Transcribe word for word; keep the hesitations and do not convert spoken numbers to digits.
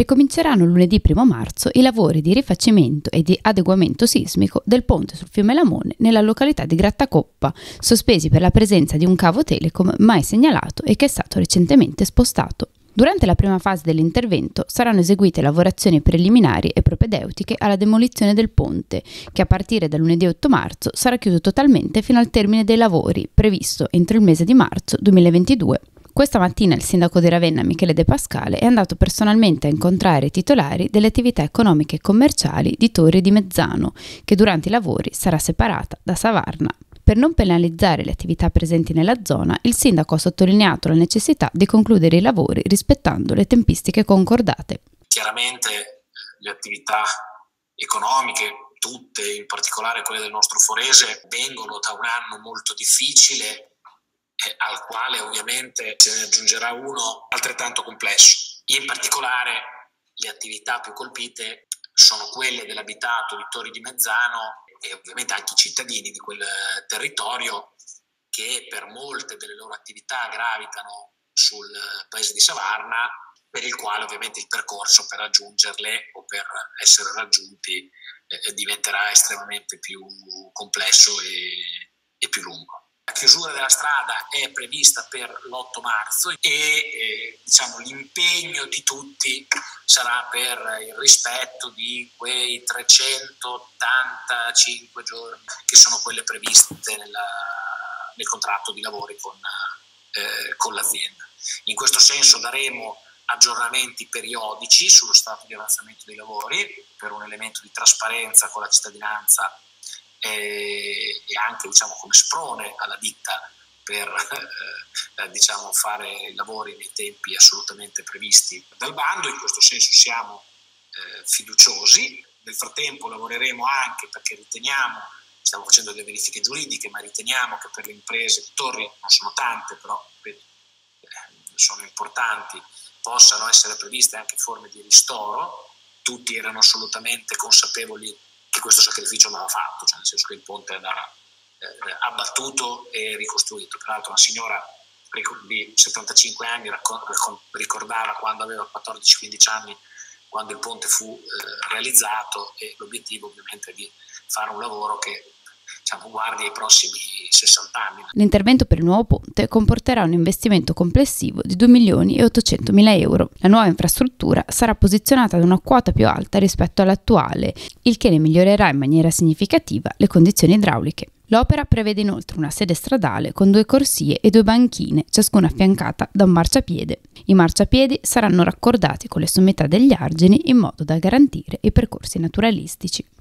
ricominceranno lunedì primo marzo i lavori di rifacimento e di adeguamento sismico del ponte sul fiume Lamone nella località di Grattacoppa, sospesi per la presenza di un cavo Telecom mai segnalato e che è stato recentemente spostato. Durante la prima fase dell'intervento saranno eseguite lavorazioni preliminari e propedeutiche alla demolizione del ponte, che a partire da lunedì otto marzo sarà chiuso totalmente fino al termine dei lavori, previsto entro il mese di marzo duemilaventidue. Questa mattina il sindaco di Ravenna, Michele De Pascale, è andato personalmente a incontrare i titolari delle attività economiche e commerciali di Torri di Mezzano, che durante i lavori sarà separata da Savarna. Per non penalizzare le attività presenti nella zona, il sindaco ha sottolineato la necessità di concludere i lavori rispettando le tempistiche concordate. Chiaramente le attività economiche, tutte, in particolare quelle del nostro Forese, vengono da un anno molto difficile, eh, al quale ovviamente se ne aggiungerà uno altrettanto complesso. In particolare le attività più colpite sono quelle dell'abitato di Torri di Mezzano e ovviamente anche i cittadini di quel territorio che per molte delle loro attività gravitano sul paese di Savarna, per il quale ovviamente il percorso per raggiungerle o per essere raggiunti eh, diventerà estremamente più complesso e, e più lungo. La chiusura della strada è prevista per l'otto marzo e eh, diciamo, l'impegno di tutti sarà per il rispetto di quei trecentottantacinque giorni che sono quelle previste nella, nel contratto di lavori con, eh, con l'azienda. In questo senso daremo aggiornamenti periodici sullo stato di avanzamento dei lavori per un elemento di trasparenza con la cittadinanza e anche diciamo come sprone alla ditta per eh, diciamo fare i lavori nei tempi assolutamente previsti dal bando. In questo senso siamo eh, fiduciosi. Nel frattempo lavoreremo anche perché riteniamo, stiamo facendo delle verifiche giuridiche, ma riteniamo che per le imprese di Torri, non sono tante però eh, sono importanti, possano essere previste anche forme di ristoro. Tutti erano assolutamente consapevoli che questo sacrificio andava fatto, cioè nel senso che il ponte andava eh, abbattuto e ricostruito. Tra l'altro una signora di settantacinque anni ricordava quando aveva quattordici quindici anni, quando il ponte fu eh, realizzato, e l'obiettivo ovviamente è di fare un lavoro che diciamo, guardi ai prossimi sessanta anni. L'intervento per il nuovo ponte comporterà un investimento complessivo di due milioni e ottocentomila euro. La nuova infrastruttura sarà posizionata ad una quota più alta rispetto all'attuale, il che ne migliorerà in maniera significativa le condizioni idrauliche. L'opera prevede inoltre una sede stradale con due corsie e due banchine, ciascuna affiancata da un marciapiede. I marciapiedi saranno raccordati con le sommità degli argini in modo da garantire i percorsi naturalistici.